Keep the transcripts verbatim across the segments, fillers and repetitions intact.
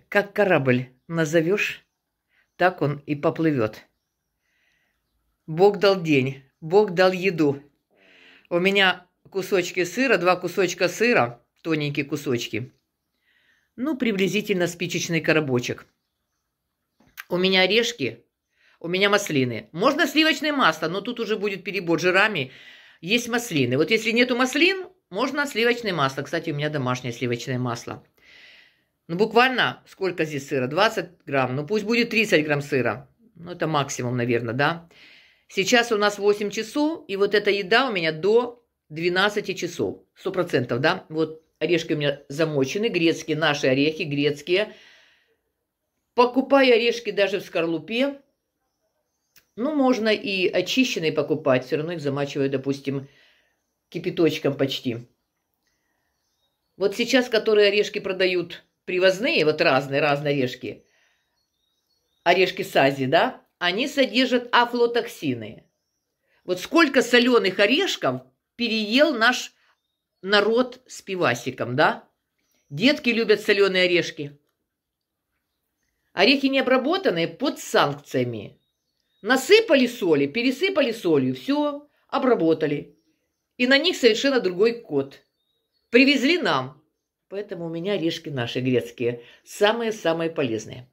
Как корабль назовешь, так он и поплывет. Бог дал день, Бог дал еду. У меня кусочки сыра, два кусочка сыра, тоненькие кусочки. Ну, приблизительно спичечный коробочек. У меня орешки, у меня маслины. Можно сливочное масло, но тут уже будет перебор жирами. Есть маслины. Вот если нету маслин, можно сливочное масло. Кстати, у меня домашнее сливочное масло. Ну, буквально, сколько здесь сыра? двадцать грамм. Ну, пусть будет тридцать грамм сыра. Ну, это максимум, наверное, да? Сейчас у нас восемь часов, и вот эта еда у меня до двенадцати часов. Сто процентов, да? Вот орешки у меня замочены, грецкие, наши орехи, грецкие. Покупаю орешки даже в скорлупе. Ну, можно и очищенные покупать. Все равно их замачиваю, допустим, кипяточком почти. Вот сейчас, которые орешки продают привозные, вот разные, разные орешки, орешки сази, да, они содержат афлотоксины. Вот сколько соленых орешков переел наш народ с пивасиком, да? Детки любят соленые орешки. Орехи необработанные под санкциями. Насыпали соли, пересыпали солью, все, обработали. И на них совершенно другой код. Привезли нам. Поэтому у меня орешки наши грецкие. Самые-самые полезные.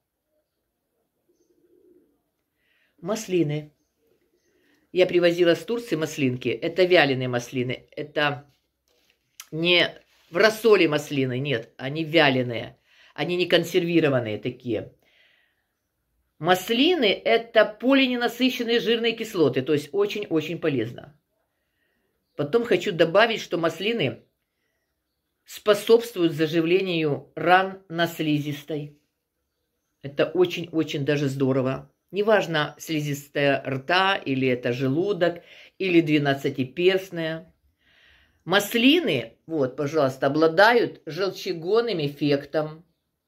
Маслины. Я привозила с Турции маслинки. Это вяленые маслины. Это не в рассоле маслины, нет. Они вяленые. Они не консервированные такие. Маслины – это полиненасыщенные жирные кислоты, то есть очень-очень полезно. Потом хочу добавить, что маслины способствуют заживлению ран на слизистой. Это очень-очень даже здорово. Неважно, слизистая рта, или это желудок, или двенадцатиперстная. Маслины, вот, пожалуйста, обладают желчегонным эффектом,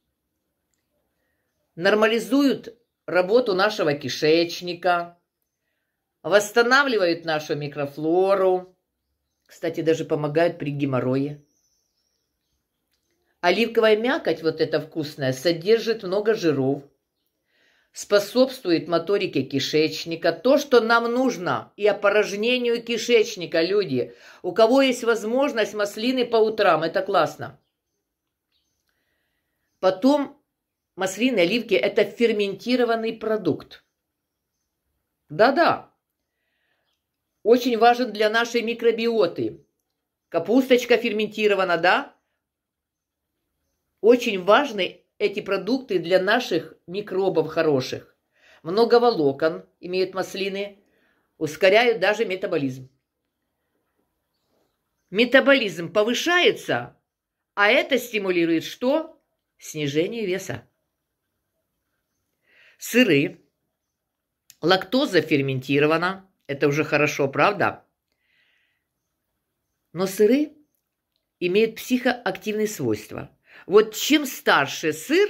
нормализуют работу нашего кишечника, восстанавливают нашу микрофлору, кстати, даже помогают при геморрое. Оливковая мякоть, вот эта вкусная, содержит много жиров, способствует моторике кишечника, то, что нам нужно, и опорожнению кишечника, люди. У кого есть возможность маслины по утрам, это классно. Потом маслины, оливки – это ферментированный продукт. Да-да. Очень важен для нашей микробиоты. Капусточка ферментирована, да? Очень важны эти продукты для наших микробов хороших. Много волокон имеют маслины, ускоряют даже метаболизм. Метаболизм повышается, а это стимулирует что? Снижение веса. Сыры. Лактоза ферментирована. Это уже хорошо, правда? Но сыры имеют психоактивные свойства. Вот чем старше сыр,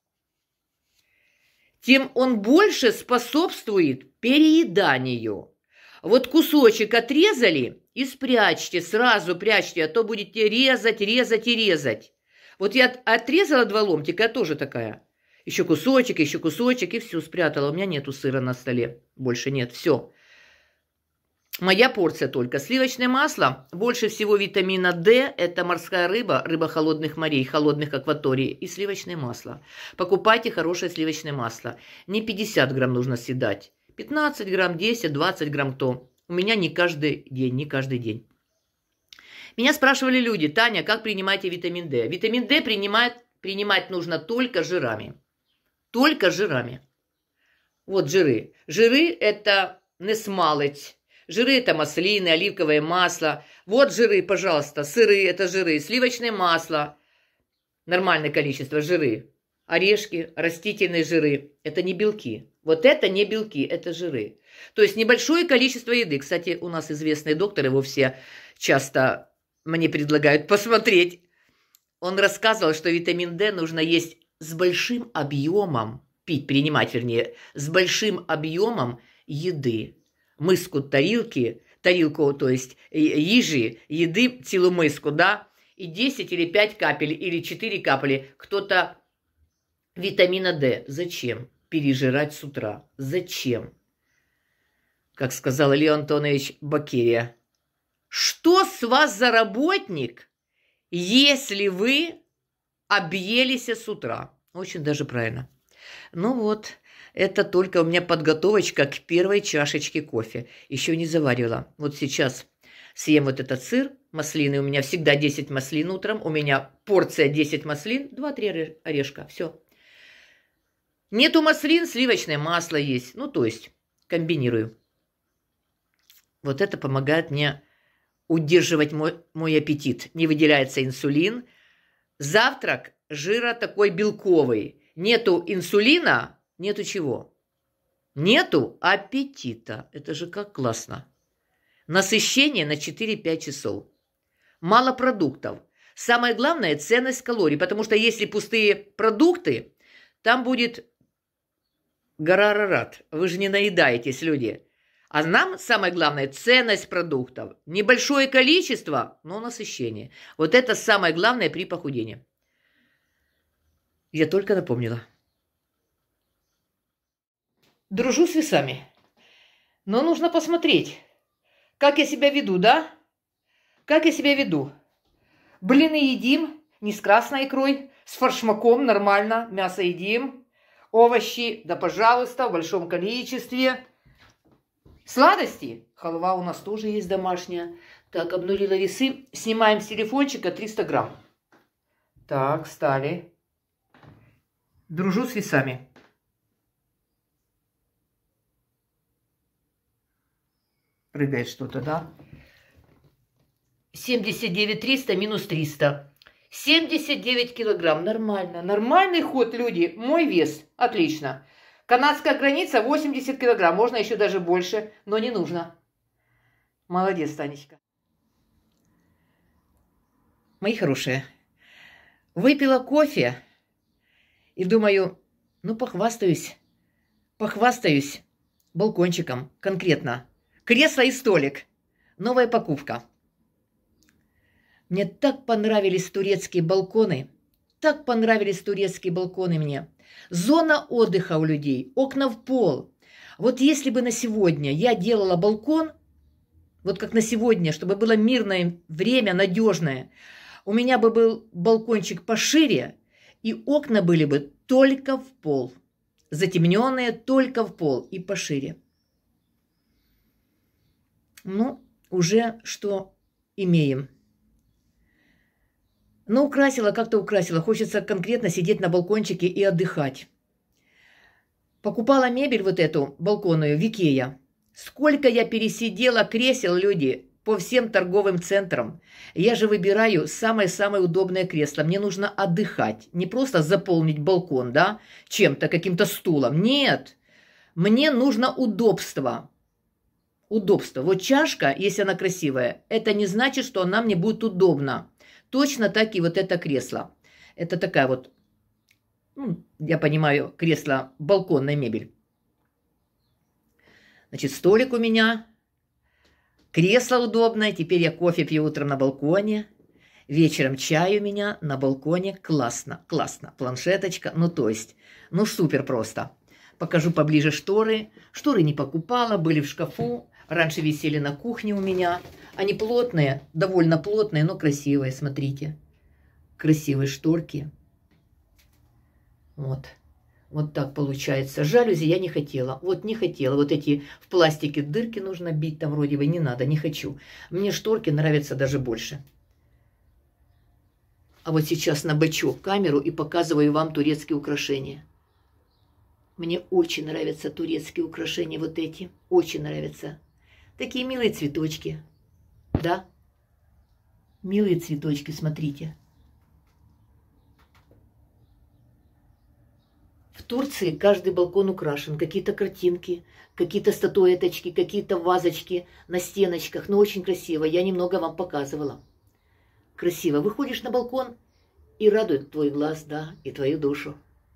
тем он больше способствует перееданию. Вот кусочек отрезали и спрячьте, сразу прячьте, а то будете резать, резать и резать. Вот я отрезала два ломтика, я тоже такая. Еще кусочек, еще кусочек, и все, спрятала. У меня нету сыра на столе. Больше нет, все. Моя порция только. Сливочное масло. Больше всего витамина D. Это морская рыба, рыба холодных морей, холодных акваторий. И сливочное масло. Покупайте хорошее сливочное масло. Не пятьдесят грамм нужно съедать. пятнадцать грамм, десять, двадцать грамм то. У меня не каждый день, не каждый день. Меня спрашивали люди: Таня, как принимаете витамин D? Витамин D принимать, принимать нужно только жирами. Только жирами. Вот жиры. Жиры – это не смалыть. Жиры – это маслины, оливковое масло. Вот жиры, пожалуйста. Сыры – это жиры. Сливочное масло. Нормальное количество жиры. Орешки, растительные жиры. Это не белки. Вот это не белки, это жиры. То есть небольшое количество еды. Кстати, у нас известный доктор, его все часто мне предлагают посмотреть. Он рассказывал, что витамин D нужно есть с большим объемом, пить, принимать, вернее, с большим объемом еды. Миску тарілки, тарілку, то есть їжі, еды, целую миску, да, и десять или пять капель, или четыре капли. Кто-то витамина D. Зачем пережирать с утра? Зачем? Как сказал Леон Антонович Бакерия. Что с вас за работник, если вы объелись с утра? Очень даже правильно. Ну вот, это только у меня подготовочка к первой чашечке кофе. Еще не заварила. Вот сейчас съем вот этот сыр, маслины. У меня всегда десять маслин утром. У меня порция десять маслин, два-три орешка. Все. Нету маслин, сливочное масло есть. Ну, то есть, комбинирую. Вот это помогает мне удерживать мой, мой аппетит. Не выделяется инсулин. Завтрак жира такой белковый. Нету инсулина, нету чего? Нету аппетита. Это же как классно. Насыщение на четыре-пять часов. Мало продуктов. Самое главное – ценность калорий. Потому что если пустые продукты, там будет гора арарат. Вы же не наедаетесь, люди. А нам самое главное – ценность продуктов. Небольшое количество, но насыщение. Вот это самое главное при похудении. Я только напомнила. Дружу с весами. Но нужно посмотреть, как я себя веду, да? Как я себя веду? Блины едим, не с красной икрой, с форшмаком нормально, мясо едим, овощи, да пожалуйста, в большом количестве. Сладости. Халва у нас тоже есть домашняя. Так, обнулила весы. Снимаем с телефончика триста грамм. Так, встали. Дружу с весами. Прыгает что-то, да? семьдесят девять триста минус триста. семьдесят девять килограмм. Нормально. Нормальный ход, люди. Мой вес. Отлично. Канадская граница восемьдесят килограмм. Можно еще даже больше, но не нужно. Молодец, Танечка. Мои хорошие, выпила кофе и думаю, ну похвастаюсь, похвастаюсь балкончиком конкретно. Кресло и столик. Новая покупка. Мне так понравились турецкие балконы. Так понравились турецкие балконы мне. Зона отдыха у людей, окна в пол. Вот если бы на сегодня я делала балкон, вот как на сегодня, чтобы было мирное время, надежное, у меня бы был балкончик пошире, и окна были бы только в пол. Затемненные только в пол и пошире. Ну, уже что имеем. Ну, украсила, как-то украсила. Хочется конкретно сидеть на балкончике и отдыхать. Покупала мебель вот эту балконную в Икеа. Сколько я пересидела кресел, люди, по всем торговым центрам. Я же выбираю самое-самое удобное кресло. Мне нужно отдыхать. Не просто заполнить балкон, да, чем-то, каким-то стулом. Нет. Мне нужно удобство. Удобство. Вот чашка, если она красивая, это не значит, что она мне будет удобна. Точно так и вот это кресло. Это такая вот, ну, я понимаю, кресло, балконная мебель. Значит, столик у меня, кресло удобное. Теперь я кофе пью утром на балконе. Вечером чай у меня на балконе. Классно, классно. Планшеточка, ну то есть, ну супер просто. Покажу поближе шторы. Шторы не покупала, были в шкафу. Раньше висели на кухне у меня. Они плотные, довольно плотные, но красивые, смотрите. Красивые шторки. Вот. Вот так получается. Жалюзи я не хотела. Вот не хотела. Вот эти в пластике дырки нужно бить. Там вроде бы не надо, не хочу. Мне шторки нравятся даже больше. А вот сейчас набычу камеру и показываю вам турецкие украшения. Мне очень нравятся турецкие украшения вот эти. Очень нравятся. Такие милые цветочки. Да? Милые цветочки, смотрите. В Турции каждый балкон украшен. Какие-то картинки, какие-то статуэточки, какие-то вазочки на стеночках. Но очень красиво. Я немного вам показывала. Красиво. Выходишь на балкон и радует твой глаз, да, и твою душу.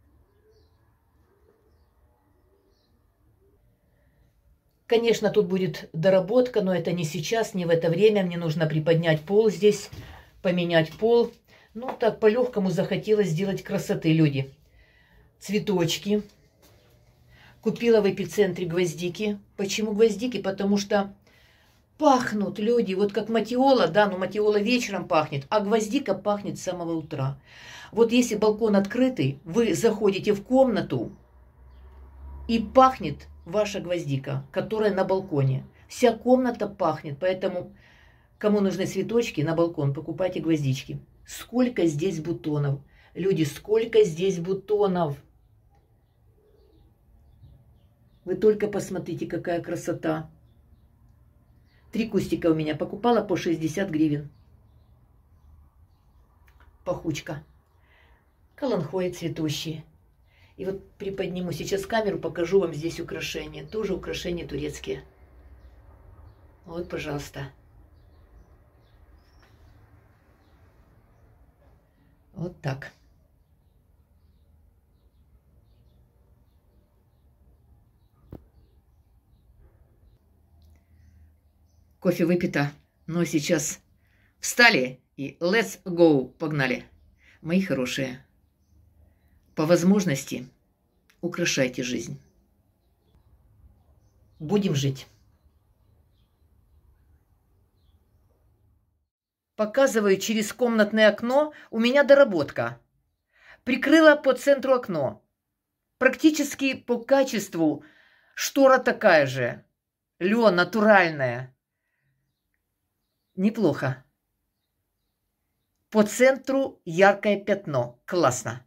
Конечно, тут будет доработка, но это не сейчас, не в это время. Мне нужно приподнять пол здесь, поменять пол. Ну, так по-легкому захотелось сделать красоты, люди. цветочки. Купила в эпицентре гвоздики. Почему гвоздики? Потому что пахнут люди, вот как матиола, да, но матиола вечером пахнет, а гвоздика пахнет с самого утра. Вот если балкон открытый, вы заходите в комнату, и пахнет ваша гвоздика, которая на балконе. Вся комната пахнет, поэтому кому нужны цветочки на балкон, покупайте гвоздички. Сколько здесь бутонов. Люди, сколько здесь бутонов. Вы только посмотрите, какая красота. Три кустика у меня. Покупала по шестьдесят гривен. Пахучка. Каланхои цветущие. И вот приподниму сейчас камеру, покажу вам здесь украшения. Тоже украшения турецкие. Вот, пожалуйста. Вот так. Кофе выпито. Но сейчас встали и let's go, погнали. Мои хорошие, по возможности украшайте жизнь. Будем жить. Показываю через комнатное окно. У меня доработка. Прикрыла по центру окно. Практически по качеству штора такая же. Лен, натуральная. Неплохо. По центру яркое пятно. Классно.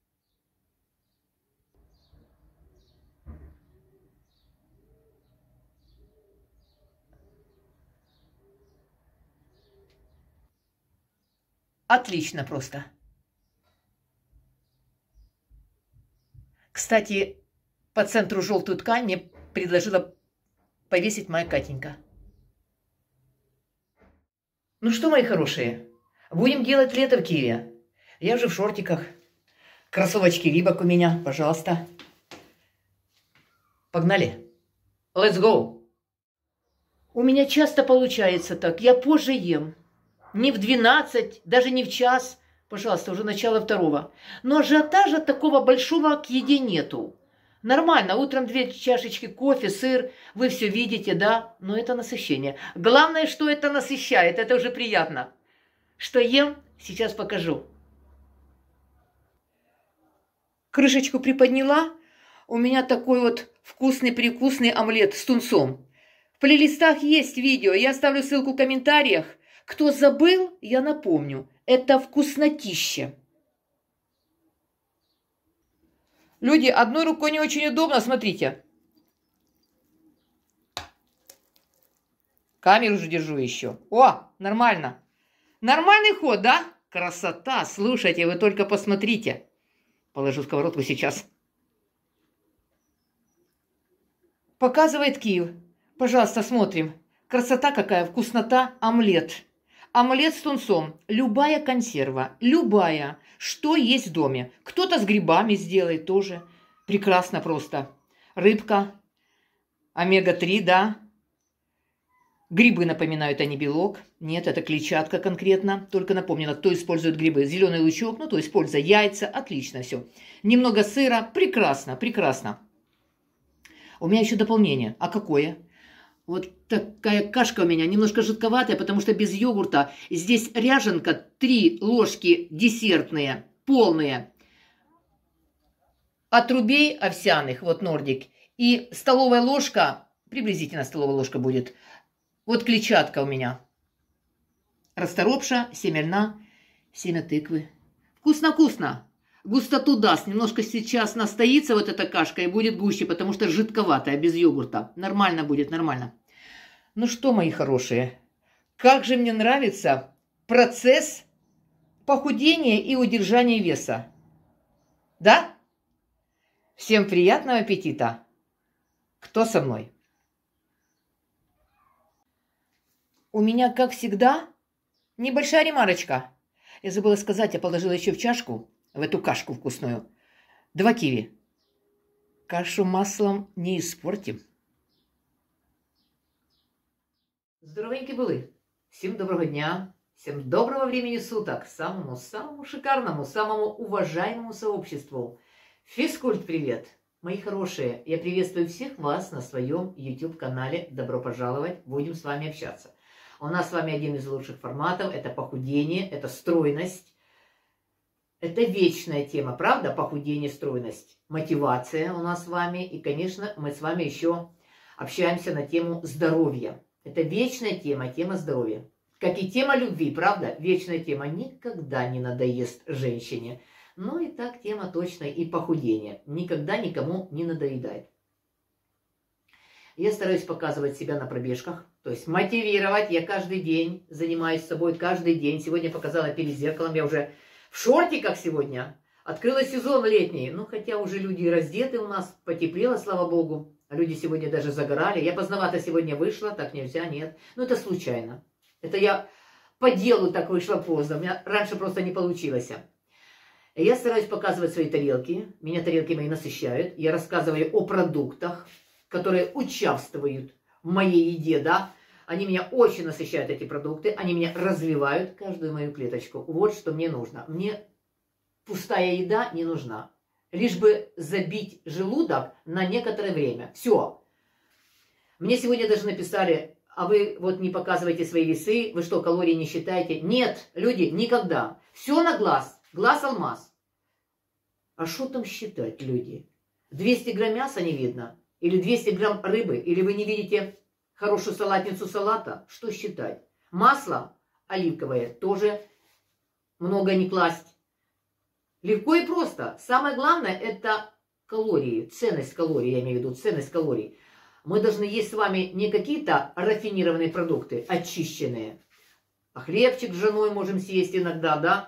Отлично просто. Кстати, по центру желтую ткань мне предложила повесить моя Катенька. Ну что, мои хорошие, будем делать лето в Киеве. Я уже в шортиках. Кроссовочки Рибок у меня, пожалуйста. Погнали. Let's go. У меня часто получается так. Я позже ем. Не в двенадцать, даже не в час. Пожалуйста, уже начало второго. Но ажиотажа такого большого к еде нету. Нормально, утром две чашечки кофе, сыр, вы все видите, да? Но это насыщение. Главное, что это насыщает, это уже приятно. Что ем, сейчас покажу. Крышечку приподняла. У меня такой вот вкусный-прикусный омлет с тунцом. В плейлистах есть видео, я оставлю ссылку в комментариях. Кто забыл, я напомню. Это вкуснотища. Люди, одной рукой не очень удобно, смотрите. Камеру же держу еще. О, нормально. Нормальный ход, да? Красота. Слушайте, вы только посмотрите. Положу сковородку сейчас. Показывает Киев. Пожалуйста, смотрим. Красота какая, вкуснота, омлет. Омлет с тунцом. Любая консерва, любая, что есть в доме. Кто-то с грибами сделает тоже. Прекрасно просто. Рыбка, омега три, да. Грибы напоминают, а не белок. Нет, это клетчатка конкретно. Только напомнила, кто использует грибы. Зеленый лучок, ну то есть польза, яйца, отлично все. Немного сыра, прекрасно, прекрасно. У меня еще дополнение. А какое? Вот такая кашка у меня, немножко жидковатая, потому что без йогурта. Здесь ряженка, три ложки десертные, полные. Отрубей овсяных, вот нордик. И столовая ложка, приблизительно столовая ложка будет. Вот клетчатка у меня. Расторопша, семя льна, семя тыквы. Вкусно-вкусно. Густоту даст. Немножко сейчас настоится вот эта кашка и будет гуще, потому что жидковатая, без йогурта. Нормально будет, нормально. Ну что, мои хорошие, как же мне нравится процесс похудения и удержания веса. Да? Всем приятного аппетита. Кто со мной? У меня, как всегда, небольшая ремарочка. Я забыла сказать, я положила еще в чашку, в эту кашку вкусную, два киви. Кашу маслом не испортим. Здоровенькі були. Всем доброго дня, всем доброго времени суток, самому-самому шикарному, самому уважаемому сообществу. Физкульт, привет! Мои хорошие, я приветствую всех вас на своем YouTube-канале. Добро пожаловать, будем с вами общаться. У нас с вами один из лучших форматов, это похудение, это стройность. Это вечная тема, правда? Похудение, стройность, мотивация у нас с вами. И, конечно, мы с вами еще общаемся на тему здоровья. Это вечная тема, тема здоровья. Как и тема любви, правда? Вечная тема никогда не надоест женщине. Ну и так тема точно и похудение. Никогда никому не надоедает. Я стараюсь показывать себя на пробежках, то есть мотивировать. Я каждый день занимаюсь собой, каждый день. Сегодня показала перед зеркалом, я уже в шортиках сегодня. Открыла сезон летний. Ну, хотя уже люди раздеты у нас, потеплело, слава богу. Люди сегодня даже загорали. Я поздновато сегодня вышла, так нельзя, нет. Ну, это случайно. Это я по делу так вышла поздно. У меня раньше просто не получилось. Я стараюсь показывать свои тарелки. Меня тарелки мои насыщают. Я рассказываю о продуктах, которые участвуют в моей еде, да. Они меня очень насыщают, эти продукты. Они меня развивают, каждую мою клеточку. Вот что мне нужно. Мне пустая еда не нужна. Лишь бы забить желудок на некоторое время. Все. Мне сегодня даже написали, а вы вот не показываете свои весы, вы что, калорий не считаете? Нет, люди, никогда. Все на глаз. Глаз алмаз. А что там считать, люди? двести грамм мяса не видно? Или двести грамм рыбы? Или вы не видите хорошую салатницу салата? Что считать? Масло оливковое тоже много не класть. Легко и просто. Самое главное это калории. Ценность калорий, я имею в виду, ценность калорий. Мы должны есть с вами не какие-то рафинированные продукты, очищенные. А хлебчик с женой можем съесть иногда, да?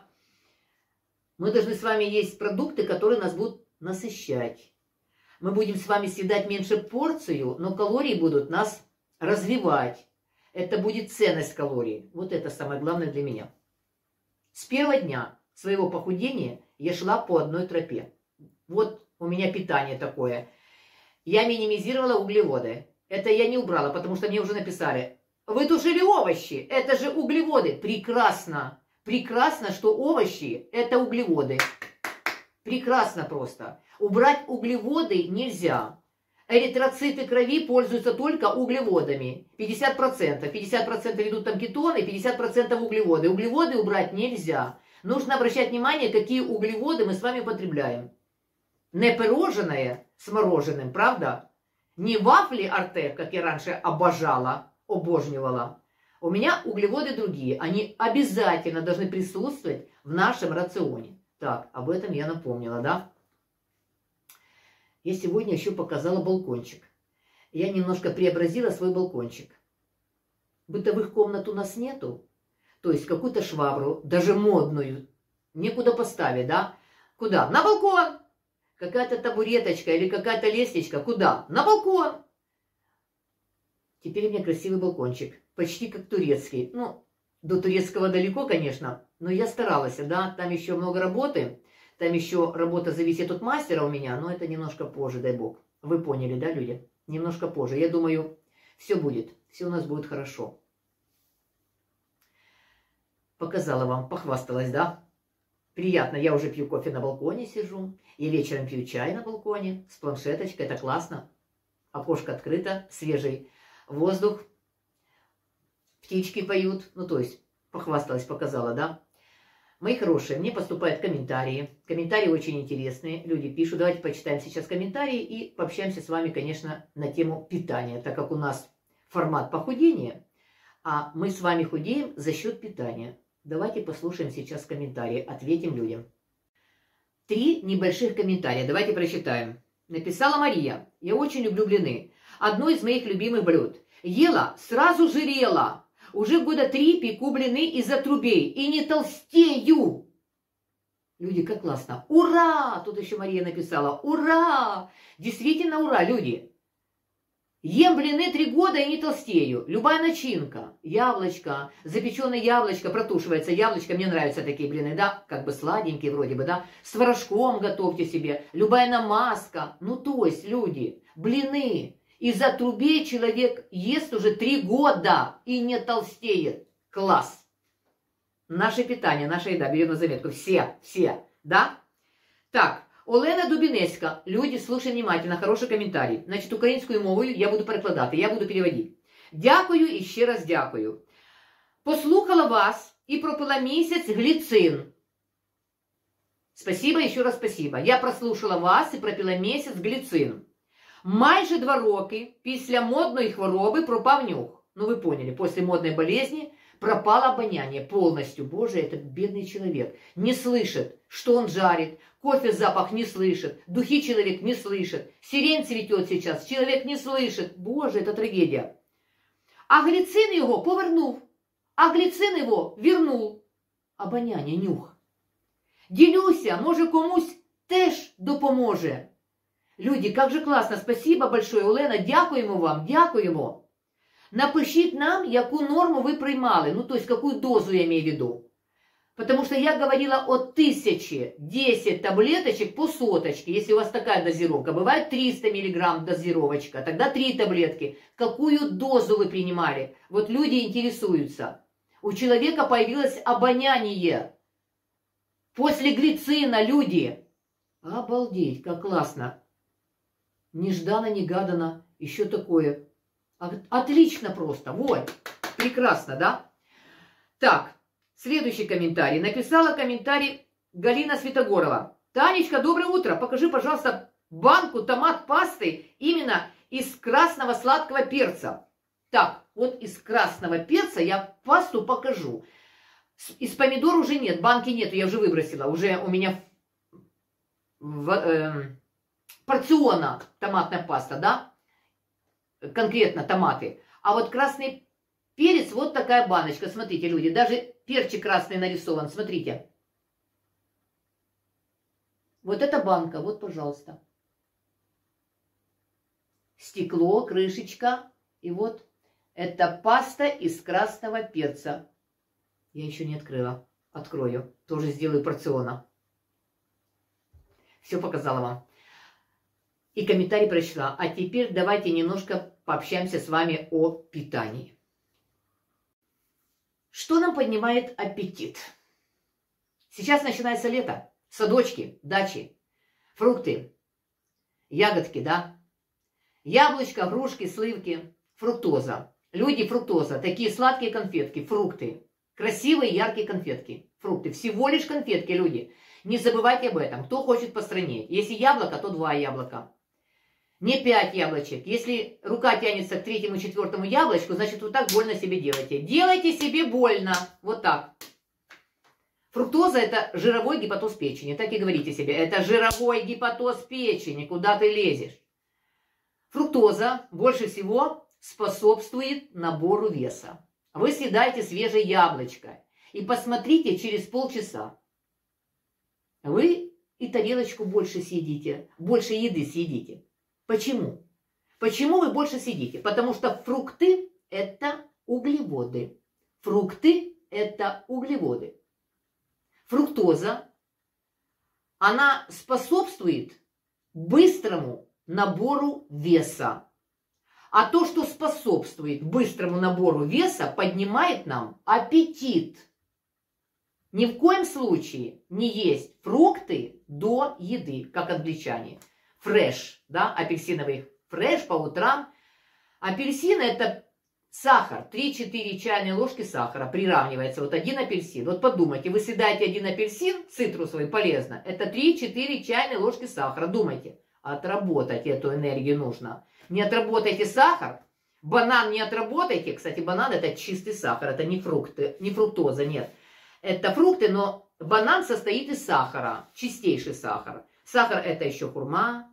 Мы должны с вами есть продукты, которые нас будут насыщать. Мы будем с вами съедать меньше порцию, но калории будут нас развивать. Это будет ценность калорий. Вот это самое главное для меня. С первого дня своего похудения я шла по одной тропе. Вот у меня питание такое. Я минимизировала углеводы. Это я не убрала, потому что мне уже написали. Вы тушили овощи, это же углеводы. Прекрасно. Прекрасно, что овощи – это углеводы. Прекрасно просто. Убрать углеводы нельзя. Эритроциты крови пользуются только углеводами. пятьдесят процентов. пятьдесят процентов идут там кетоны, пятьдесят процентов углеводы. Углеводы убрать нельзя. Нужно обращать внимание, какие углеводы мы с вами потребляем. Не пирожное с мороженым, правда? Не вафли Артек, как я раньше обожала, обожнивала. У меня углеводы другие. Они обязательно должны присутствовать в нашем рационе. Так, об этом я напомнила, да? Я сегодня еще показала балкончик. Я немножко преобразила свой балкончик. Бытовых комнат у нас нету. То есть какую-то швабру, даже модную, некуда поставить, да? Куда? На балкон! Какая-то табуреточка или какая-то лестничка. Куда? На балкон! Теперь у меня красивый балкончик. Почти как турецкий. Ну, до турецкого далеко, конечно, но я старалась, да, там еще много работы, там еще работа зависит от мастера у меня, но это немножко позже, дай бог. Вы поняли, да, люди? Немножко позже. Я думаю, все будет, все у нас будет хорошо. Показала вам, похвасталась, да? Приятно, я уже пью кофе на балконе, сижу, и вечером пью чай на балконе с планшеточкой, это классно. Окошко открыто, свежий воздух. Птички поют, ну то есть похвасталась, показала, да? Мои хорошие, мне поступают комментарии. Комментарии очень интересные, люди пишут. Давайте почитаем сейчас комментарии и пообщаемся с вами, конечно, на тему питания, так как у нас формат похудения, а мы с вами худеем за счет питания. Давайте послушаем сейчас комментарии, ответим людям. Три небольших комментария, давайте прочитаем. Написала Мария. Я очень люблю блины. Одно из моих любимых блюд. Ела, сразу жирела. Уже года три пеку блины из-за трубей и не толстею. Люди, как классно. Ура! Тут еще Мария написала. Ура! Действительно ура, люди. Ем блины три года и не толстею. Любая начинка. Яблочко, запеченное яблочко, протушивается яблочко. Мне нравятся такие блины, да? Как бы сладенькие вроде бы, да? С творожком готовьте себе. Любая намазка. Ну, то есть, люди, блины. Из-за трубей человек ест уже три года и не толстеет. Класс. Наше питание, наша еда, берем на заметку. Все, все, да? Так, Олена Дубінецька. Люди, слушай внимательно, хороший коментарій. Значить, українською мовою я буду перекладати, я буду переводити. Дякую і ще раз дякую. Послухала вас і пропила місяць гліцин. Спасибо, ще раз спасибо. Я прослушала вас і пропила місяць гліцин. Майже два роки після модної хвороби пропав нюх. Ну, вы поняли, после модной болезни пропало обоняние полностью. Боже, этот бедный человек не слышит, что он жарит, кофе запах не слышит, духи человек не слышит, сирень цветет сейчас, человек не слышит. Боже, это трагедия. А глицин его повернув, а глицин его вернул. Обоняние, нюх. Ділюся, може комусь теж допоможе. Люди, как же классно, спасибо большое, Олена, дякуємо вам, дякуємо. Напишіть нам, яку норму ви приймали, ну, то есть, какую дозу я имею в виду. Потому что я говорила о тысяче десять таблеточек по соточке, если у вас такая дозировка. Бывает триста миллиграмм дозировочка, тогда три таблетки. Какую дозу вы принимали? Вот люди интересуются. У человека появилось обоняние. После глицина, люди. Обалдеть, как классно. Нежданно-негаданно, еще такое. Отлично просто. Вот. Прекрасно, да? Так, следующий комментарий. Написала комментарий Галина Святогорова. Танечка, доброе утро. Покажи, пожалуйста, банку томат-пасты именно из красного сладкого перца. Так, вот из красного перца я пасту покажу. Из помидор уже нет, банки нету, я уже выбросила. Уже у меня в, э, порциона томатная паста, да? Конкретно томаты. А вот красный перец, вот такая баночка. Смотрите, люди, даже перчик красный нарисован. Смотрите. Вот эта банка, вот, пожалуйста. Стекло, крышечка. И вот это паста из красного перца. Я еще не открыла. Открою. Тоже сделаю порциона. Все показала вам. И комментарий прочла. А теперь давайте немножко пообщаемся с вами о питании. Что нам поднимает аппетит? Сейчас начинается лето. Садочки, дачи, фрукты, ягодки, да? Яблочко, грушки, сливки, фруктоза. Люди, фруктоза. Такие сладкие конфетки, фрукты. Красивые, яркие конфетки, фрукты. Всего лишь конфетки, люди. Не забывайте об этом. Кто хочет постранить. Если яблоко, то два яблока. Не пять яблочек. Если рука тянется к третьему, четвертому яблочку, значит, вот так больно себе делайте. Делайте себе больно. Вот так. Фруктоза – это жировой гепатоз печени. Так и говорите себе. Это жировой гепатоз печени. Куда ты лезешь? Фруктоза больше всего способствует набору веса. Вы съедаете свежее яблочко. И посмотрите через полчаса. Вы и тарелочку больше съедите. Больше еды съедите. Почему? Почему вы больше съедите? Потому что фрукты – это углеводы. Фрукты – это углеводы. Фруктоза, она способствует быстрому набору веса. А то, что способствует быстрому набору веса, поднимает нам аппетит. Ни в коем случае не есть фрукты до еды, как англичане. Фреш, да, апельсиновый фреш по утрам. Апельсин – это сахар, три-четыре чайные ложки сахара приравнивается. Вот один апельсин. Вот подумайте, вы съедаете один апельсин, цитрусовый, полезно. Это три-четыре чайные ложки сахара. Думайте, отработать эту энергию нужно. Не отработайте сахар, банан не отработайте. Кстати, банан – это чистый сахар, это не фрукты, не фруктоза, нет. Это фрукты, но банан состоит из сахара, чистейший сахар. Сахар – это еще хурма.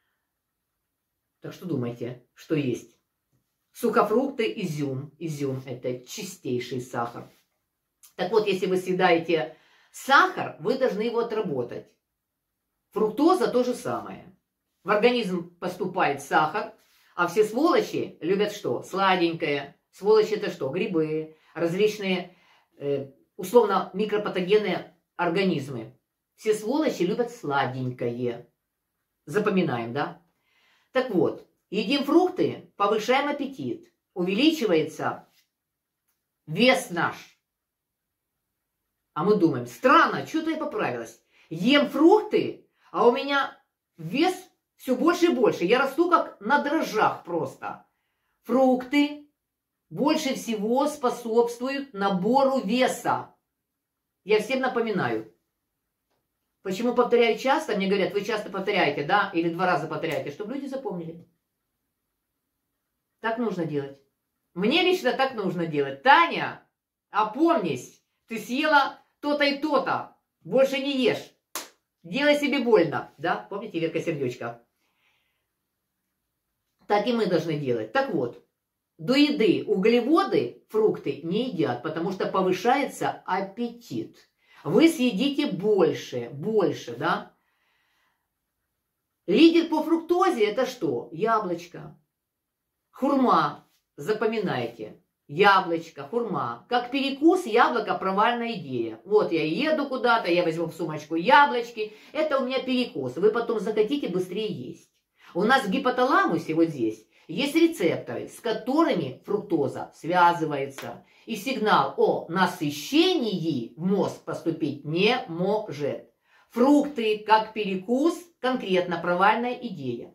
Так что думайте, что есть. Сухофрукты, изюм. Изюм – это чистейший сахар. Так вот, если вы съедаете сахар, вы должны его отработать. Фруктоза – то же самое. В организм поступает сахар, а все сволочи любят что? Сладенькое. Сволочи – это что? Грибы, различные, э, условно, микропатогенные организмы. Все сволочи любят сладенькое. Запоминаем, да? Так вот, едим фрукты, повышаем аппетит, увеличивается вес наш. А мы думаем, странно, что-то я поправилась. Ем фрукты, А у меня вес все больше и больше. Я расту как на дрожжах просто. Фрукты больше всего способствуют набору веса. Я всем напоминаю. Почему повторяю часто? Мне говорят, вы часто повторяете, да? Или два раза повторяете, чтобы люди запомнили. Так нужно делать. Мне лично так нужно делать. Таня, опомнись, ты съела то-то и то-то. Больше не ешь. Делай себе больно. Да? Помните, Верка Сердючка? Так и мы должны делать. Так вот, до еды углеводы, фрукты не едят, потому что повышается аппетит. Вы съедите больше, больше, да? Лидер по фруктозе это что? Яблочко. Хурма. Запоминайте. Яблочко, хурма. Как перекус, яблоко провальная идея. Вот я еду куда-то, я возьму в сумочку яблочки. Это у меня перекус. Вы потом захотите быстрее есть. У нас в гипоталамусе вот здесь есть рецепторы, с которыми фруктоза связывается. И сигнал о насыщении в мозг поступить не может. Фрукты как перекус, конкретно провальная идея.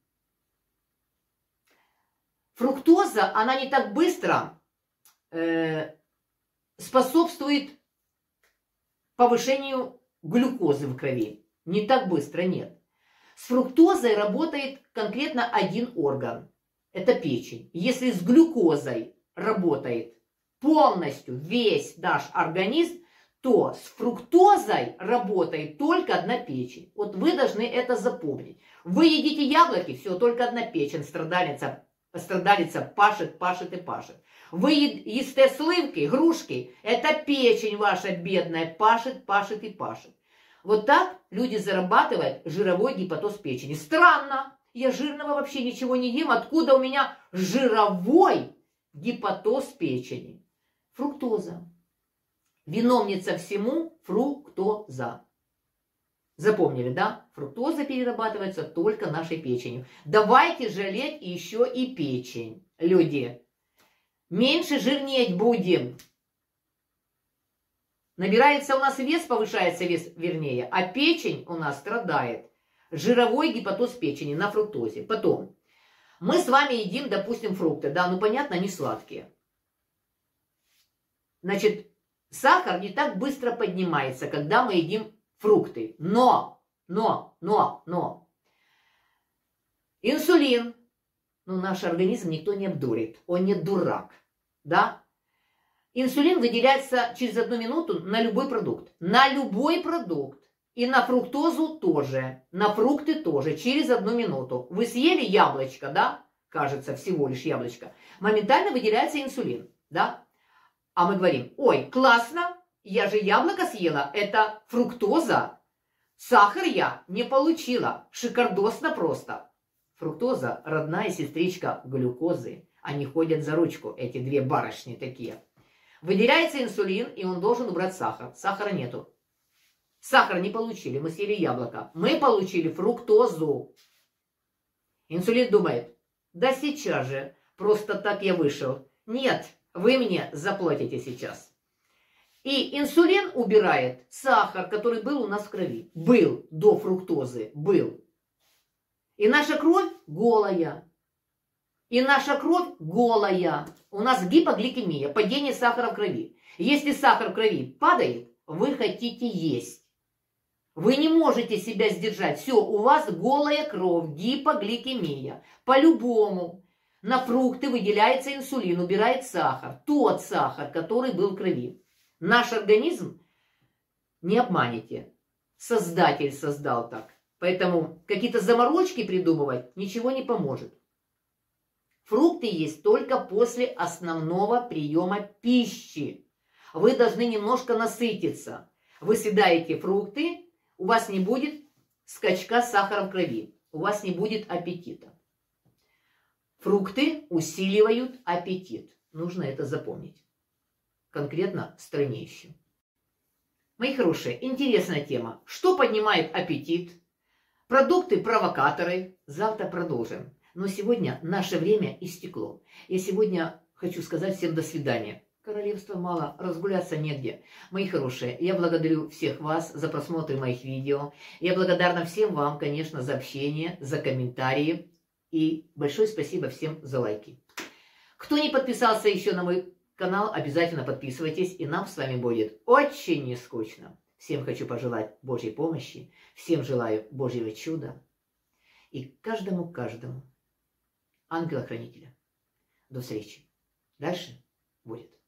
Фруктоза, она не так быстро э, способствует повышению глюкозы в крови. Не так быстро, нет. С фруктозой работает конкретно один орган. Это печень. Если с глюкозой работает полностью весь наш организм, то с фруктозой работает только одна печень. Вот вы должны это запомнить. Вы едите яблоки, все, только одна печень, страдалица, страдалица пашет, пашет и пашет. Вы едите сливки, грушки, это печень ваша бедная, пашет, пашет и пашет. Вот так люди зарабатывают жировой гепатоз печени. Странно, я жирного вообще ничего не ем, откуда у меня жировой гепатоз печени? Фруктоза. Виновница всему фруктоза. Запомнили, да? Фруктоза перерабатывается только нашей печенью. Давайте жалеть еще и печень, люди. Меньше жирнеть будем. Набирается у нас вес, повышается вес, вернее, а печень у нас страдает. Жировой гепатоз печени на фруктозе. Потом, мы с вами едим, допустим, фрукты, да, ну понятно, они сладкие. Значит, сахар не так быстро поднимается, когда мы едим фрукты. Но, но, но, но. Инсулин, ну наш организм никто не обдурит, он не дурак, да. Инсулин выделяется через одну минуту на любой продукт. На любой продукт. И на фруктозу тоже. На фрукты тоже. Через одну минуту. Вы съели яблочко, да? Кажется, всего лишь яблочко. Моментально выделяется инсулин, да? А мы говорим, ой, классно, я же яблоко съела. Это фруктоза. Сахар я не получила. Шикардосно просто. Фруктоза – родная сестричка глюкозы. Они ходят за ручку, эти две барышни такие. Выделяется инсулин, и он должен убрать сахар. Сахара нету. Сахар не получили, мы съели яблоко. Мы получили фруктозу. Инсулин думает, да сейчас же, просто так я вышел. Нет, вы мне заплатите сейчас. И инсулин убирает сахар, который был у нас в крови. Был до фруктозы, был. И наша кровь голая. И наша кровь голая. У нас гипогликемия, падение сахара в крови. Если сахар в крови падает, вы хотите есть. Вы не можете себя сдержать. Все, у вас голая кровь, гипогликемия. По-любому на фрукты выделяется инсулин, убирает сахар. Тот сахар, который был в крови. Наш организм, не обманете, Создатель создал так. Поэтому какие-то заморочки придумывать ничего не поможет. Фрукты есть только после основного приема пищи. Вы должны немножко насытиться. Вы съедаете фрукты, у вас не будет скачка сахара в крови, у вас не будет аппетита. Фрукты усиливают аппетит. Нужно это запомнить. Конкретно страннейшим. Мои хорошие, интересная тема. Что поднимает аппетит? Продукты-провокаторы. Завтра продолжим. Но сегодня наше время истекло. Я сегодня хочу сказать всем до свидания. королевства мало, разгуляться негде. Мои хорошие, я благодарю всех вас за просмотр моих видео. Я благодарна всем вам, конечно, за общение, за комментарии. И большое спасибо всем за лайки. Кто не подписался еще на мой канал, обязательно подписывайтесь. И нам с вами будет очень не скучно. Всем хочу пожелать Божьей помощи. Всем желаю Божьего чуда. И каждому-каждому ангела-хранителя. До встречи. Дальше будет.